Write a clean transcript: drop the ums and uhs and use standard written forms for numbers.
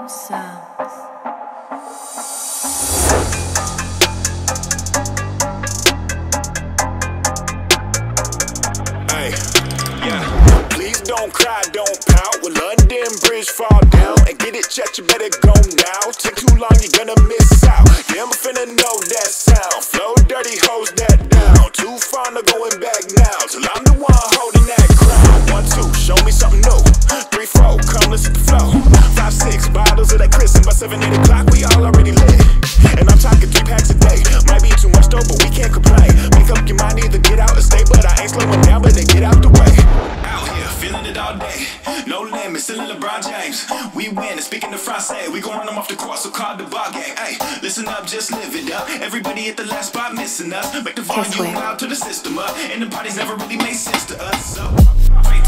own sounds. Hey, yeah. Please don't cry, don't pout. When London Bridge fall down and get it checked, you better go now. Take too long, you're gonna miss out. Yeah, I'm finna know that sound. Flow dirty, hose that down. Too far, no going back now. Till I'm the one holding that crown. 1, 2, show me something new. 3, 4, come listen to the flow. 5, 6 bottles of that Chris, and by 7, 8 o'clock, we all already lit. And I'm talking 3 packs a day. Might be too much though, but we can't complain. Make up your mind, either get out or stay. But I ain't slowing down, but they get out the way. Out here, feeling it all day. No limit, still in LeBron James. We win, and speaking the Francais, we gon' run them off the court, so call the ball game. Hey, listen up, just live it up. Everybody at the last spot missing us. Make the volume Keswick. loud to the system up. And the parties never really made sense to us. So